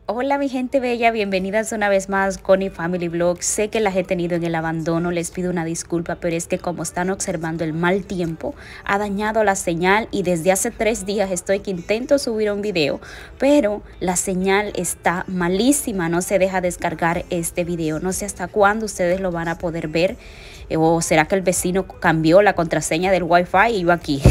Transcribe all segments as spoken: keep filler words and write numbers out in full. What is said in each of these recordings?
Hola mi gente bella, bienvenidas una vez más con Connie Family Vlog. Sé que las he tenido en el abandono, les pido una disculpa, pero es que como están observando el mal tiempo, ha dañado la señal y desde hace tres días estoy que intento subir un video, pero la señal está malísima, no se deja descargar este video. No sé hasta cuándo ustedes lo van a poder ver, o será que el vecino cambió la contraseña del wifi y yo aquí.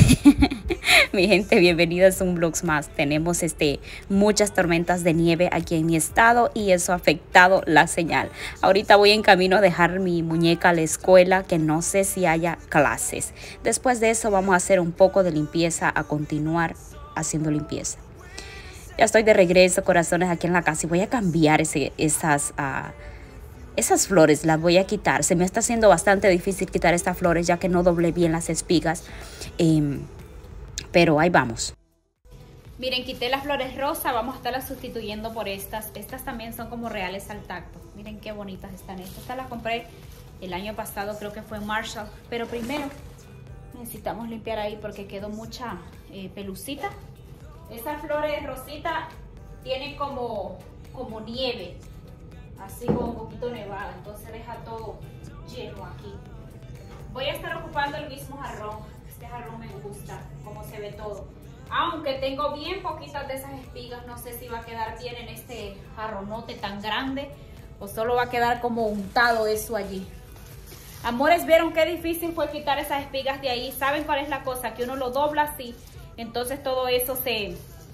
Mi gente, bienvenidas a un vlog más. Tenemos este, muchas tormentas de nieve aquí en mi estado y eso ha afectado la señal. Ahorita voy en camino a dejar mi muñeca a la escuela, que no sé si haya clases. Después de eso vamos a hacer un poco de limpieza, a continuar haciendo limpieza. Ya estoy de regreso, corazones, aquí en la casa y voy a cambiar ese, esas... Uh, Esas flores las voy a quitar. Se me está haciendo bastante difícil quitar estas flores ya que no doblé bien las espigas. Eh, pero ahí vamos. Miren, quité las flores rosa. Vamos a estarlas sustituyendo por estas. Estas también son como reales al tacto. Miren qué bonitas están estas. Estas las compré el año pasado, creo que fue en Marshall. Pero primero necesitamos limpiar ahí porque quedó mucha eh, pelucita. Esas flores rositas tienen como, como nieve. Así como un poquito nevada, entonces deja todo lleno aquí. Voy a estar ocupando el mismo jarrón. Este jarrón me gusta, cómo se ve todo. Aunque tengo bien poquitas de esas espigas, no sé si va a quedar bien en este jarronote tan grande o solo va a quedar como untado eso allí. Amores, ¿vieron qué difícil fue quitar esas espigas de ahí? ¿Saben cuál es la cosa? Que uno lo dobla así, entonces todo eso se,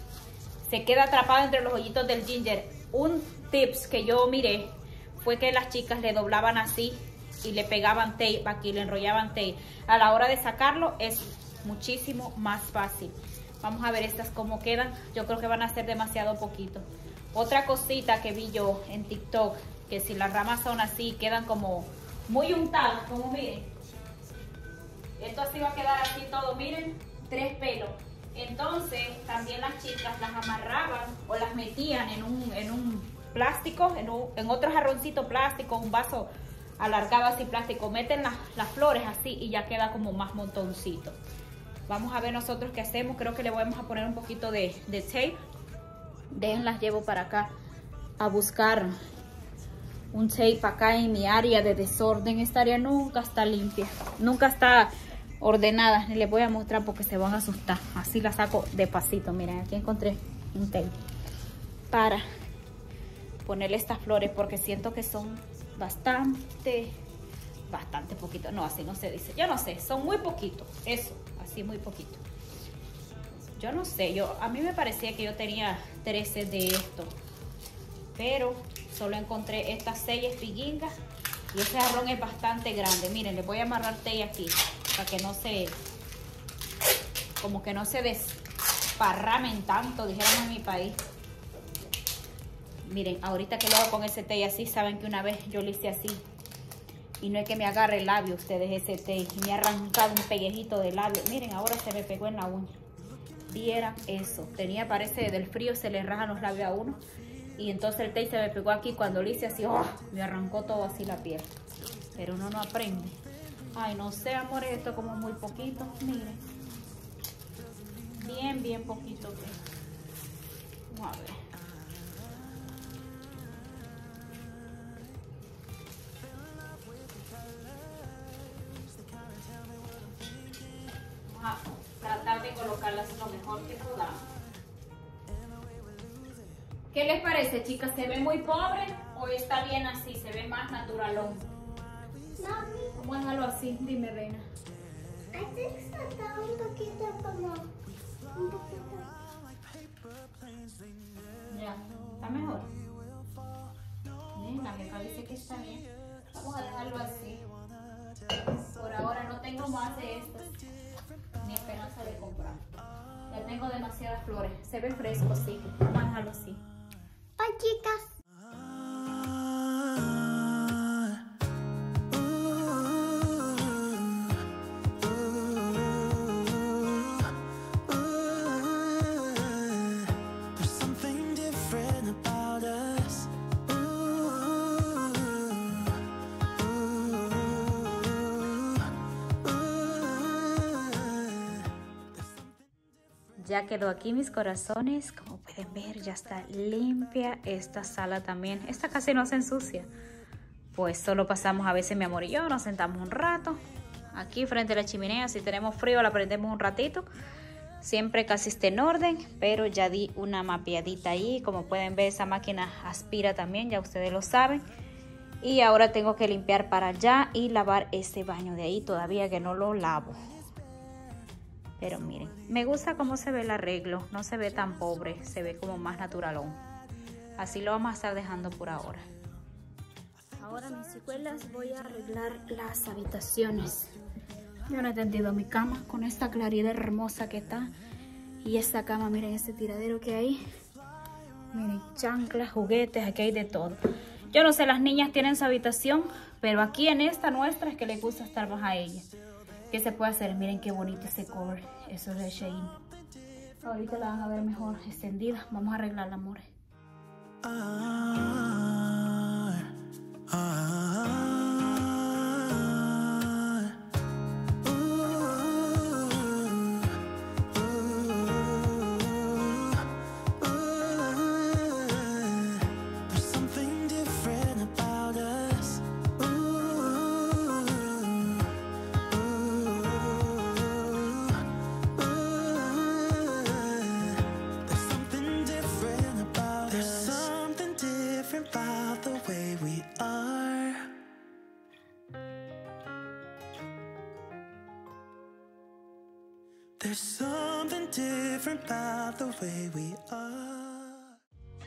se queda atrapado entre los hoyitos del ginger. Un tips que yo miré fue que las chicas le doblaban así y le pegaban tape aquí, le enrollaban tape. A la hora de sacarlo es muchísimo más fácil. Vamos a ver estas cómo quedan. Yo creo que van a ser demasiado poquito. Otra cosita que vi yo en TikTok, que si las ramas son así, quedan como muy untadas, como miren. Esto así va a quedar así todo, miren, tres pelos. Entonces también las chicas las amarraban o las metían en un, en un plástico, en, un, en otro jarroncito plástico, un vaso alargado así plástico, meten las, las flores así y ya queda como más montoncito. Vamos a ver nosotros qué hacemos. Creo que le vamos a poner un poquito de, de tape. Dejen, las llevo para acá a buscar un tape acá en mi área de desorden. Esta área nunca está limpia, nunca está ordenadas, les voy a mostrar porque se van a asustar. Así la saco despacito. Miren, aquí encontré un tape para ponerle estas flores porque siento que son bastante, bastante poquito. No, así no se dice. Yo no sé, son muy poquitos. Eso, así muy poquito. Yo no sé, yo a mí me parecía que yo tenía trece de esto, pero solo encontré estas seis espiguingas y ese jarrón es bastante grande. Miren, les voy a amarrar tape aquí para que no se, como que no se desparramen tanto, dijéramos en mi país. Miren, ahorita que lo hago con ese tape así, saben que una vez yo lo hice así y no es que me agarre el labio ustedes ese tape y me ha arrancado un pellejito de labio. Miren, ahora se me pegó en la uña. Vieran eso, tenía, parece del frío se le rajan los labios a uno y entonces el tape se me pegó aquí. Cuando lo hice así, oh, me arrancó todo así la piel, pero uno no aprende. Ay, no sé, amores, esto como muy poquito, miren. Bien, bien poquito. Que... Vamos a ver. Vamos a tratar de colocarlas lo mejor que podamos. ¿Qué les parece, chicas? ¿Se ve muy pobre o está bien así? ¿Se ve más naturalón? ¿Cómo es algo así? Dime, reina. I think está un poquito como... Un poquito. Ya, ¿está mejor? Bien, la jefa dice que está bien. Vamos a dejarlo así. Por ahora no tengo más de estos. Ni esperanza de comprar. Ya tengo demasiadas flores. Se ve fresco, sí. Vamos a dejarlo así. Bye, chicas. Ya quedó aquí, mis corazones. Como pueden ver, ya está limpia esta sala también. Esta casi no se ensucia. Pues solo pasamos a veces mi amor y yo, nos sentamos un rato aquí frente a la chimenea. Si tenemos frío la prendemos un ratito. Siempre casi está en orden, pero ya di una mapeadita ahí. Como pueden ver, esa máquina aspira también, ya ustedes lo saben. Y ahora tengo que limpiar para allá y lavar este baño de ahí, todavía que no lo lavo. Pero miren, me gusta cómo se ve el arreglo, no se ve tan pobre, se ve como más naturalón. Así lo vamos a estar dejando por ahora. Ahora, mis chicuelas, voy a arreglar las habitaciones. Yo no he tendido mi cama con esta claridad hermosa que está. Y esta cama, miren este tiradero que hay. Miren, chanclas, juguetes, aquí hay de todo. Yo no sé, las niñas tienen su habitación, pero aquí en esta nuestra es que les gusta estar más a ellas. ¿Qué se puede hacer? Miren qué bonito ese cover. Eso es de Shein. Ahorita la van a ver mejor extendida. Vamos a arreglarla, amores. Ah, ah, there's something different about the way we are.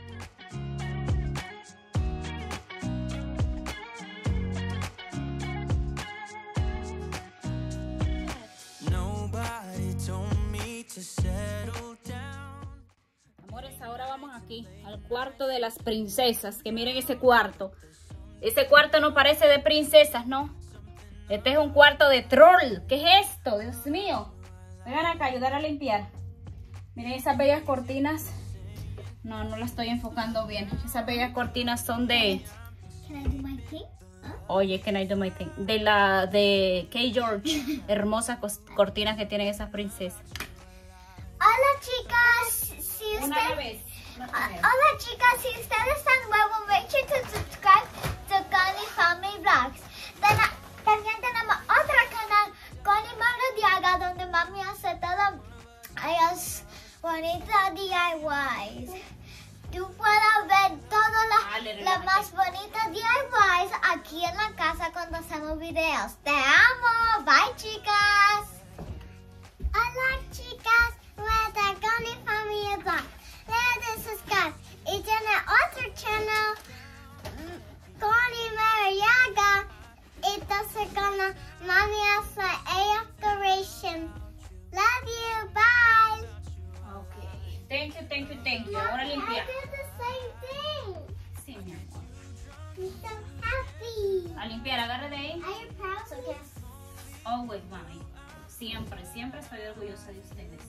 Nobody told me to settle down. Amores, ahora vamos aquí al cuarto de las princesas. Que miren ese cuarto. Ese cuarto no parece de princesas, ¿no? Este es un cuarto de troll. ¿Qué es esto? Dios mío. Vengan acá a ayudar a limpiar. Miren esas bellas cortinas. No, no la estoy enfocando bien. Esas bellas cortinas son de... Can I do my thing? Huh? Oye, can I do my thing? De la de K. George. Hermosas cortinas que tienen esas princesas. Hola, chicas. Si Una usted... vez. Uh, hola, chicas. Si ustedes están nuevos, make sure to subscribe to Connie Family Vlogs. Ten- También tenemos otro canal, Connie Maradiaga, donde mami hace todo ellas bonitas D I Ys. Tú puedes ver todas las las más bonitas D I Ys aquí en la casa cuando hacemos videos. Te amo. Bye, chicas. Hola, chicas. We're the Connie Family Vlog. Let's subscribe. Y tiene otro channel, Connie Maradiaga. Entonces con la mami hace a decoration. Love you, bye. Ok. Thank you, thank you, thank you. Ahora Mommy, limpiar. I did the same thing. Sí, mi amor. I'm so happy. A limpiar, agarre de ahí. Are you proud of us? Always, mami. Siempre, siempre estoy orgullosa de ustedes.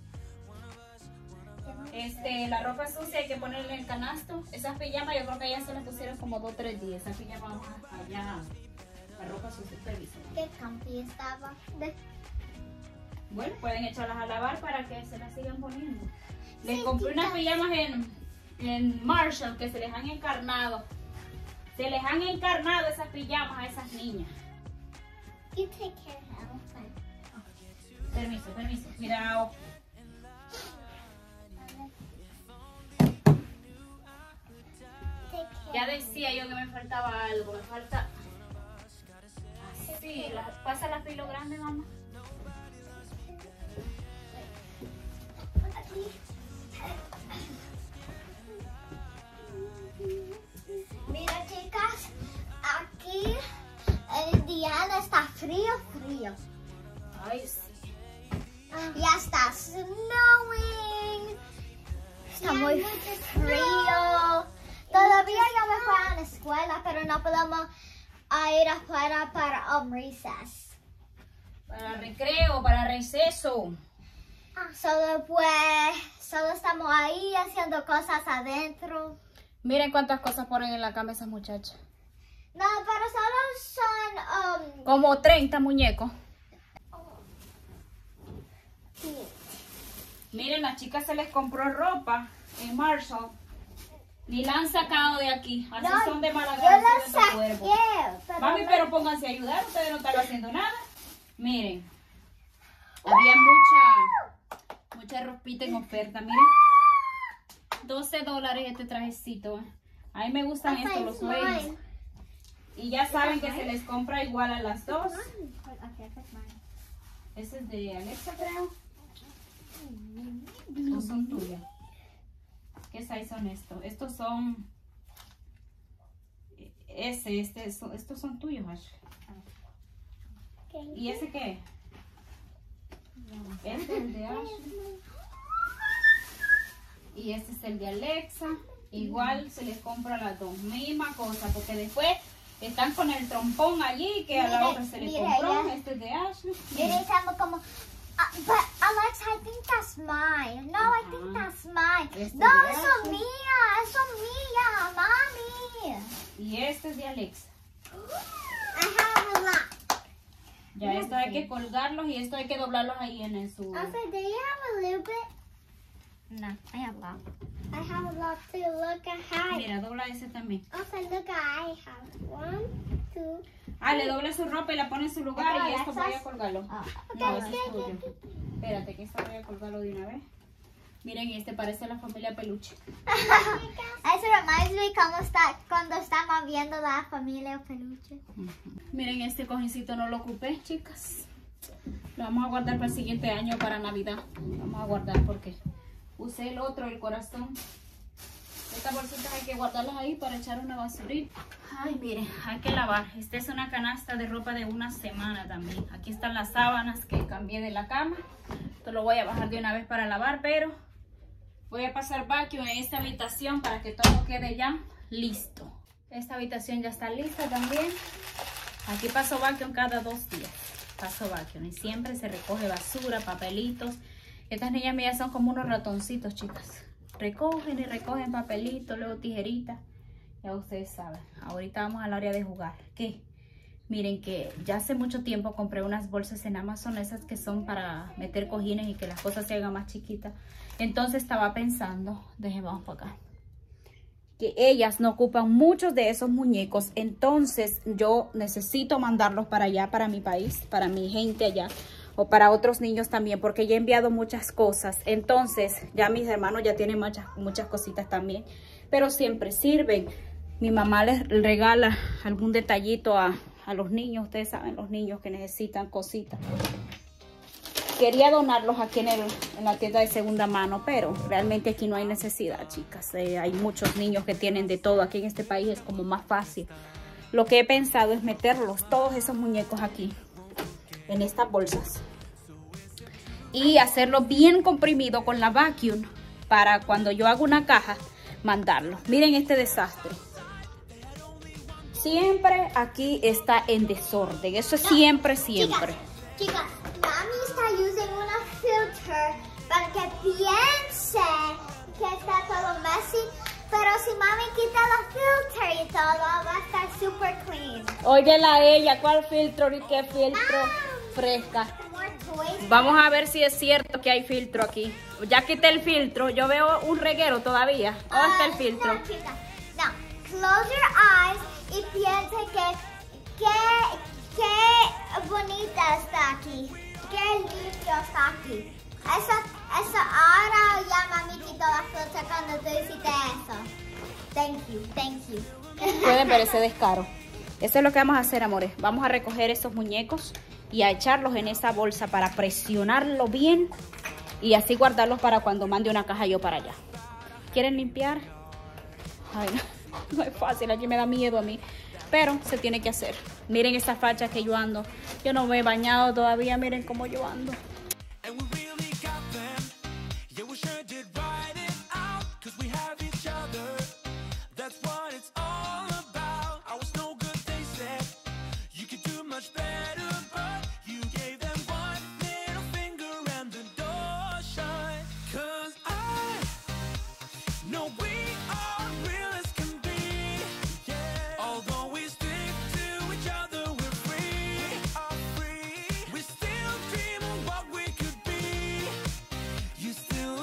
Este, la ropa sucia hay que ponerle en el canasto. Esas pijamas yo creo que ya se las pusieron como dos o tres días. Esas pijamas vamos allá. La ropa sucia, permiso. Qué comfy estaba. De- Bueno, pueden echarlas a lavar para que se las sigan poniendo. Les Sí, compré unas tita. pijamas en, en Marshall que se les han encarnado. Se les han encarnado esas pijamas a esas niñas. You take care of that. I'm fine. Permiso, permiso. Mira, Take care. ya decía yo que me faltaba algo. Me falta... Así, la- pasa la filo grande, mamá. Mira, chicas, aquí el día está frío, frío. Ay, sí. Ya está snowing. Está muy frío. Todavía yo me fui a la escuela, pero no podemos ir afuera para um, recess. Para recreo, para receso. Solo pues, solo estamos ahí haciendo cosas adentro. Miren cuántas cosas ponen en la cama esas muchachas. No, pero solo son um, Como treinta muñecos. Miren, las chicas se les compró ropa en Marshall. Ni la han sacado de aquí. Así No, son de yo malagradecidos la de tu cuerpo. saqué, pero Mami, no- pero pónganse a ayudar. Ustedes no están haciendo nada. Miren. Había mucha, mucha ropita en oferta. Miren. doce dólares este trajecito. A mí me gustan Hasta estos, los es sueños. mine. Y ya saben que se les compra igual a las dos. Okay, that's mine. Ese es de Alexa, creo. Estos son tuyos. ¿Qué size son estos? Estos son... Ese, este, so- estos son tuyos, Ash. Okay. ¿Y ese qué? Este es el de Ash. Y este es el de Alexa. Igual se les compra las dos. Misma cosa, porque después están con el trompón allí que a la Mire, otra se les mire, compró. ya. Este es de Ashley. Mire, estamos como... Uh, but Alexa, I think that's mine. No, I think that's mine. Este no, de eso Ashley. mía, eso mía, mami. Y este es de Alexa. I have a lot. Ya esto hay que colgarlos y esto hay que doblarlos ahí en el su... Also, do you have a little bit? No, I have a lot. I have a lot too. Look at how. Mira, dobla ese también. Also, look at I have one, two. Ah, le dobla su ropa y la pone en su lugar ¿Esto y esto Alexas? voy a colgarlo. Ok, No, ese es ok, tuyo. ok, ok. Espérate, que esto voy a colgarlo de una vez. Miren, este parece la familia Peluche. Eso reminds me cómo está cuando estamos viendo la familia Peluche. Miren, este cojincito no lo ocupé, chicas. Lo vamos a guardar para el siguiente año, para Navidad. Lo vamos a guardar porque usé el otro, el corazón. Estas bolsitas hay que guardarlas ahí para echar una basurita. Ay, miren, hay que lavar. Esta es una canasta de ropa de una semana también. Aquí están las sábanas que cambié de la cama. Esto lo voy a bajar de una vez para lavar, pero voy a pasar vacuum en esta habitación para que todo quede ya listo. Esta habitación ya está lista también. Aquí paso vacuum cada dos días. Paso vacuum y siempre se recoge basura, papelitos. Estas niñas mías son como unos ratoncitos, chicas. Recogen y recogen papelitos, luego tijeritas. Ya ustedes saben. Ahorita vamos al área de jugar. ¿Qué? Miren que ya hace mucho tiempo compré unas bolsas en Amazon, esas que son para meter cojines y que las cosas se hagan más chiquitas. Entonces estaba pensando, déjenme vamos para acá, que ellas no ocupan muchos de esos muñecos. Entonces yo necesito mandarlos para allá, para mi país, para mi gente allá. O para otros niños también, porque ya he enviado muchas cosas. Entonces, ya mis hermanos ya tienen muchas, muchas cositas también. Pero siempre sirven. Mi mamá les regala algún detallito a, a los niños. Ustedes saben, los niños que necesitan cositas. Quería donarlos aquí en, el, en la tienda de segunda mano, pero realmente aquí no hay necesidad, chicas. Eh, hay muchos niños que tienen de todo. Aquí en este país es como más fácil. Lo que he pensado es meterlos, todos esos muñecos aquí, en estas bolsas y hacerlo bien comprimido con la vacuum para cuando yo haga una caja mandarlo. Miren este desastre, siempre aquí está en desorden, eso es siempre siempre. Chicas, chicas, mami está usando una filter para que piense que está todo messy, pero si mami quita la filter y todo va a estar super clean. Óyela a ella, ¿cuál filtro y qué filtro? Fresca. More toys. Vamos a ver si es cierto que hay filtro aquí. Ya quité el filtro, yo veo un reguero todavía. ¿Dónde está el Ah, filtro? No, chicas, no. Close your eyes y piense que qué, qué bonita está aquí. Qué limpio está aquí. Eso, eso, ahora ya mami quitó la filter cuando tú hiciste eso. Thank you, thank you. Pueden ver ese descaro. Eso es lo que vamos a hacer, amores. Vamos a recoger esos muñecos y a echarlos en esa bolsa para presionarlo bien y así guardarlos para cuando mande una caja yo para allá. ¿Quieren limpiar? Ay, no, no es fácil, aquí me da miedo a mí, pero se tiene que hacer. Miren esa facha que yo ando. Yo no me he bañado todavía, miren cómo yo ando. And we really got them. Yeah, we sure did ride it out. Cause we have each other. That's what it's all about. I was no good, they said. You could do much better, but you gave them one little finger and the door shut. Cause I know we are real as can be. Yeah. Although we stick to each other, we're free. We are free. We still dream of what we could be. You still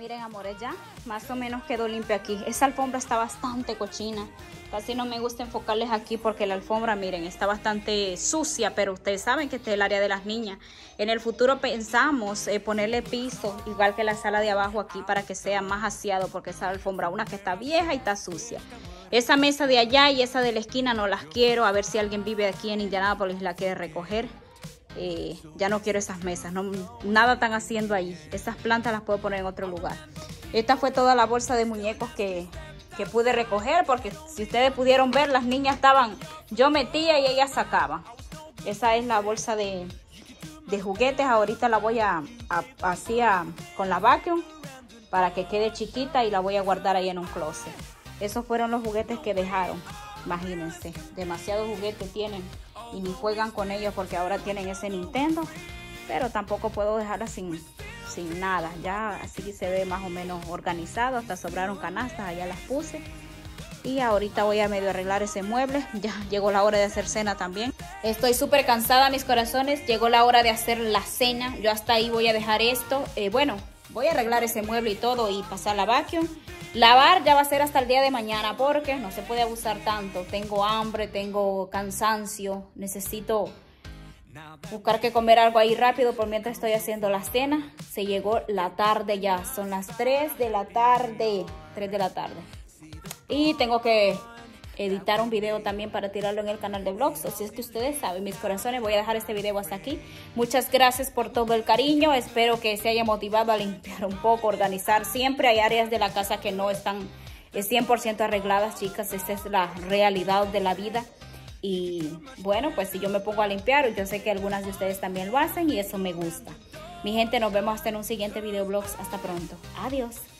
Miren, amores, ya más o menos quedó limpio aquí. Esa alfombra está bastante cochina. Casi no me gusta enfocarles aquí porque la alfombra, miren, está bastante sucia. Pero ustedes saben que este es el área de las niñas. En el futuro pensamos eh, ponerle piso, igual que la sala de abajo aquí, para que sea más aseado. Porque esa alfombra, una que está vieja y está sucia. Esa mesa de allá y esa de la esquina no las quiero. A ver si alguien vive aquí en Indianápolis y la quiere recoger. Eh, ya no quiero esas mesas, no, nada están haciendo ahí. Esas plantas las puedo poner en otro lugar. Esta fue toda la bolsa de muñecos que, que pude recoger, porque si ustedes pudieron ver, las niñas estaban, yo metía y ellas sacaban. Esa es la bolsa de, de juguetes. Ahorita la voy a, a así a, con la vacuum para que quede chiquita y la voy a guardar ahí en un closet. Esos fueron los juguetes que dejaron. Imagínense, demasiados juguetes tienen y ni juegan con ellos porque ahora tienen ese Nintendo, pero tampoco puedo dejarla sin, sin nada. Ya así se ve más o menos organizado, hasta sobraron canastas, allá las puse. Y ahorita voy a medio arreglar ese mueble. Ya llegó la hora de hacer cena también. Estoy súper cansada, mis corazones. Llegó la hora de hacer la cena. Yo hasta ahí voy a dejar esto. Eh, bueno, voy a arreglar ese mueble y todo y pasar la vacuum. Lavar ya va a ser hasta el día de mañana porque no se puede abusar tanto. Tengo hambre, tengo cansancio. Necesito buscar que comer algo ahí rápido por mientras estoy haciendo la cena. Se llegó la tarde ya. Son las tres de la tarde. tres de la tarde. Y tengo que editar un video también para tirarlo en el canal de vlogs. Así es que ustedes saben, mis corazones, voy a dejar este video hasta aquí. Muchas gracias por todo el cariño. Espero que se haya motivado a limpiar un poco, organizar. Siempre hay áreas de la casa que no están cien por ciento arregladas, chicas. Esta es la realidad de la vida. Y bueno, pues si yo me pongo a limpiar, yo sé que algunas de ustedes también lo hacen y eso me gusta. Mi gente, nos vemos hasta en un siguiente video vlogs. Hasta pronto. Adiós.